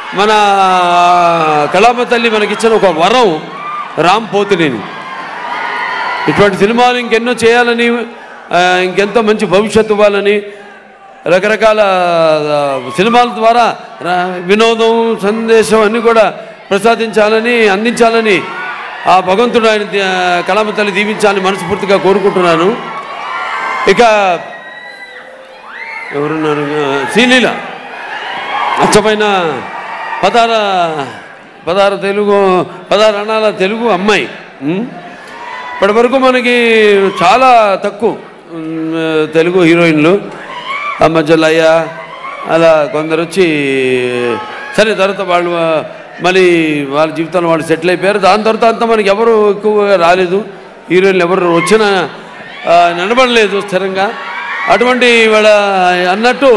మన కళామ తల్లి మనకిచ్చిన ఒక వరం రామ్ పోతినేని. ఇటువంటి సినిమాలు ఇంకెన్నో చేయాలని, ఇంకెంతో మంచి భవిష్యత్తు ఇవ్వాలని, రకరకాల సినిమాల ద్వారా వినోదం సందేశం అన్నీ కూడా ప్రసాదించాలని, అందించాలని ఆ భగవంతుడు ఆయన కళామ తల్లి దీవించాలని మనస్ఫూర్తిగా కోరుకుంటున్నాను. ఇక ఎవరున్నారు? శ్రీలీల అచ్చమైన 16 అణాల తెలుగు అమ్మాయి. ఇప్పటి వరకు మనకి చాలా తక్కువ తెలుగు హీరోయిన్లు, అమ్మజల్లయ్య అలా కొందరు వచ్చి సరే తర్వాత వాళ్ళు మళ్ళీ వాళ్ళ జీవితంలో వాళ్ళు సెటిల్ అయిపోయారు. దాని తర్వాత అంతా మనకి ఎవరు ఎక్కువగా రాలేదు, హీరోయిన్లు ఎవరు వచ్చినా నిలబడలేదు స్థిరంగా. అటువంటి వాళ్ళ అన్నట్టు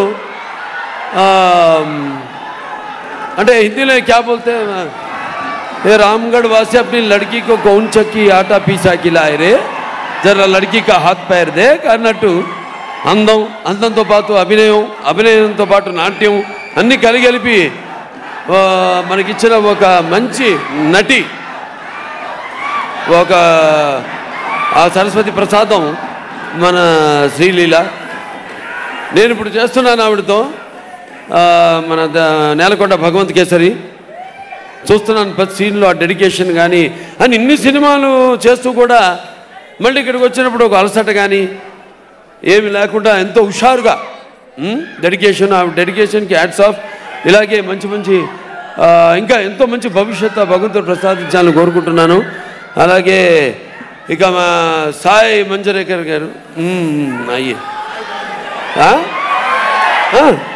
అంటే హిందీలో క్యా బోల్తే ఏ రామ్గఢ్ వాసి అప్ని లడ్కీ కో కౌన్ చక్కి ఆటా పీసా కిలాయ్ రే జరా లడ్కీ కా హాత్ పైర్ దే అన్నట్టు అందంతో పాటు అభినయంతో పాటు నాట్యం అన్నీ కలిపి మనకిచ్చిన ఒక మంచి నటి, ఒక సరస్వతి ప్రసాదం మన శ్రీలీల. నేను ఇప్పుడు చేస్తున్నాను ఆవిడతో మన నేలకొండ భగవంత్ కేసరి. చూస్తున్నాను ప్రతి సీన్లో ఆ డెడికేషన్ కానీ అని ఇన్ని సినిమాలు చేస్తూ కూడా మళ్ళీ ఇక్కడికి వచ్చినప్పుడు ఒక అలసట కానీ ఏమి లేకుండా ఎంతో హుషారుగా డెడికేషన్, ఆ డెడికేషన్కి హ్యాట్స్ ఆఫ్. ఇలాగే మంచి ఇంకా ఎంతో మంచి భవిష్యత్తు భగవంతుడు ప్రసాదించాలని కోరుకుంటున్నాను. అలాగే ఇక మా సాయి మంజరేకర్ గారు అయ్యే